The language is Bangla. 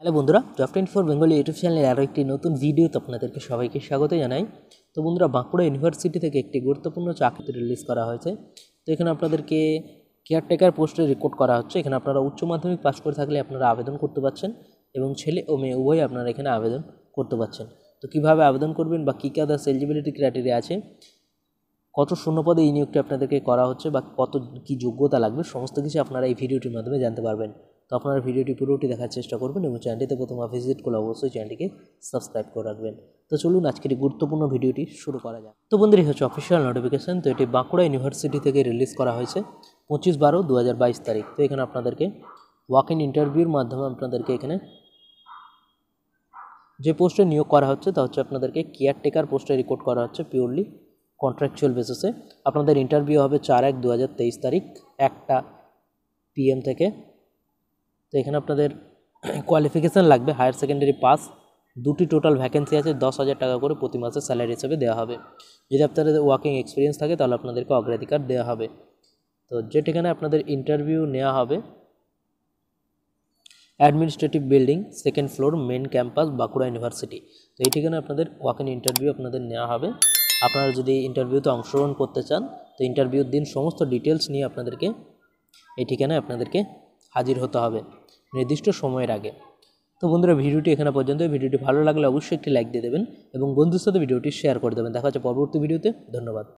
হ্যালো বন্ধুরা, জব24 বেঙ্গলি ইউটিউব চ্যানেলের আরও একটি নতুন ভিডিওতে আপনাদেরকে সবাইকে স্বাগত জানাই। তো বন্ধুরা, বাঁকুড়া ইউনিভার্সিটি থেকে একটি গুরুত্বপূর্ণ চাকরি রিলিজ করা হয়েছে। তো এখানে আপনাদেরকে কেয়ারটেকার পোস্টে রিক্রুট করা হচ্ছে। এখানে আপনারা উচ্চ মাধ্যমিক পাস করে থাকলে আপনারা আবেদন করতে পারছেন এবং ছেলে ও মেয়ে উভয়ই আপনারা এখানে আবেদন করতে পারছেন। তো কীভাবে আবেদন করবেন বা কী কী আদার্স এলিজিবিলিটি ক্রাইটেরিয়া আছে, কত শূন্যপদে এই নিয়োগটি আপনাদেরকে করা হচ্ছে বা কত কী যোগ্যতা লাগবে, সমস্ত কিছু আপনারা এই ভিডিওটির মাধ্যমে জানতে পারবেন। তো আপনারা ভিডিওটি পুরোটি দেখার চেষ্টা করবেন এবং চ্যানেলটিতে প্রথম ভিজিট করলে অবশ্যই চ্যানেলটিকে সাবস্ক্রাইব করে রাখবেন। তো চলুন আজকের এই গুরুত্বপূর্ণ ভিডিওটি শুরু করা যাক। তো বন্ধুরা, হচ্ছে অফিসিয়াল নোটিফিকেশান। তো এটি বাঁকুড়া ইউনিভার্সিটি থেকে রিলিজ করা হয়েছে 25/12/2022 তারিখ। তো এখানে আপনাদেরকে ওয়াক ইন ইন্টারভিউর মাধ্যমে আপনাদেরকে এখানে যে পোস্টে নিয়োগ করা হচ্ছে তা হচ্ছে আপনাদেরকে কেয়ারটেকার পোস্টে রিক্রুট করা হচ্ছে পিওরলি কন্ট্রাকচুয়াল বেসিসে। আপনাদের ইন্টারভিউ হবে 4/1/2023 তারিখ 1টা PM থেকে। তো এখানে আপনাদের কোয়ালিফিকেশান লাগবে হায়ার সেকেন্ডারি পাস। দুটি টোটাল ভ্যাকেন্সি আছে, 10,000 টাকা করে প্রতি মাসে স্যালারি হিসেবে দেওয়া হবে। যদি আপনাদের ওয়ার্কিং এক্সপিরিয়েন্স থাকে তাহলে আপনাদেরকে অগ্রাধিকার দেওয়া হবে। তো যে ঠিকানে আপনাদের ইন্টারভিউ নেওয়া হবে, administrative building, 2nd floor, main campus, Bankura university. তো এই ঠিকানে আপনাদের ওয়াক ইন ইন্টারভিউ আপনাদের নেওয়া হবে। আপনারা যদি ইন্টারভিউতে অংশগ্রহণ করতে চান তো ইন্টারভিউর দিন সমস্ত ডিটেলস নিয়ে আপনাদেরকে এই ঠিকানায় আপনাদেরকে হাজির হতে হবে নির্দিষ্ট সময়ের আগে। তো বন্ধুরা, ভিডিওটি এখানে পর্যন্ত। ভিডিওটি ভালো লাগলে অবশ্যই একটি লাইক দিয়ে দেবেন এবং বন্ধুর সাথে ভিডিওটি শেয়ার করে দেবেন। দেখা হচ্ছে পরবর্তী ভিডিওতে। ধন্যবাদ।